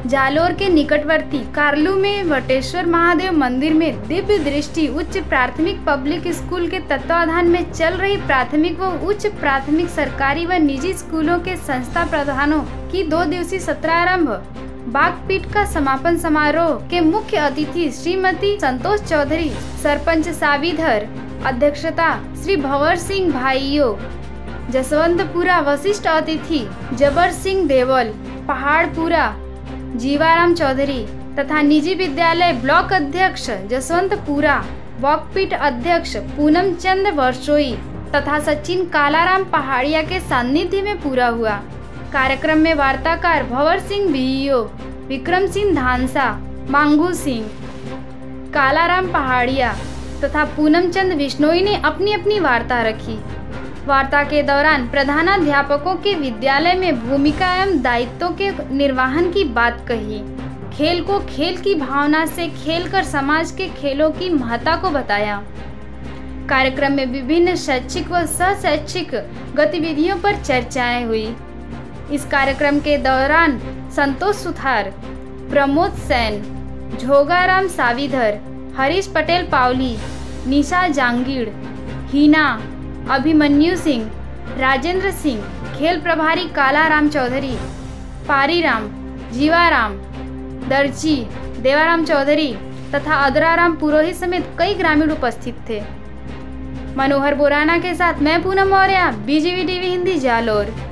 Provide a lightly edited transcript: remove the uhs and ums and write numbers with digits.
जालोर के निकटवर्ती कारलू में वटेश्वर महादेव मंदिर में दिव्य दृष्टि उच्च प्राथमिक पब्लिक स्कूल के तत्वाधान में चल रही प्राथमिक व उच्च प्राथमिक सरकारी व निजी स्कूलों के संस्था प्रधानों की 2 दिवसीय सत्रारंभ बागपीठ का समापन समारोह के मुख्य अतिथि श्रीमती संतोष चौधरी, सरपंच सावीधर, अध्यक्षता श्री भंवर सिंह भाइयों, जसवंतपुरा वशिष्ठ अतिथि जबर सिंह देवल, पहाड़पुरा जीवाराम चौधरी तथा निजी विद्यालय ब्लॉक अध्यक्ष जसवंतपुरा, बागपीठ अध्यक्ष पूनम चंद वर्षोई तथा सचिन कालाराम पहाड़िया के सानिध्य में पूरा हुआ। कार्यक्रम में वार्ताकार भंवर सिंह बीईओ, विक्रम सिंह धानसा, मांगू सिंह, कालाराम पहाड़िया तथा पूनम चंद विश्नोई ने अपनी अपनी वार्ता रखी। वार्ता के दौरान प्रधानाध्यापकों के विद्यालय में भूमिका एवं दायित्वों के निर्वहन की बात कही। खेल को खेल की भावना से खेलकर समाज के खेलों की महत्ता को बताया। कार्यक्रम में विभिन्न शैक्षिक व सह-शैक्षिक गतिविधियों पर चर्चाएं हुई। इस कार्यक्रम के दौरान संतोष सुथार, प्रमोद सैन, झोगाराम सावीधर, हरीश पटेल पावली, निशा जांगीड़, हीना, अभिमन्यु सिंह, राजेंद्र सिंह, खेल प्रभारी कालाराम चौधरी, पारीराम, जीवाराम, दर्जी, देवाराम चौधरी तथा अदराराम पुरोहित समेत कई ग्रामीण उपस्थित थे। मनोहर बोराना के साथ मैं पूनम मौर्य, BGV टीवी हिंदी, जालोर।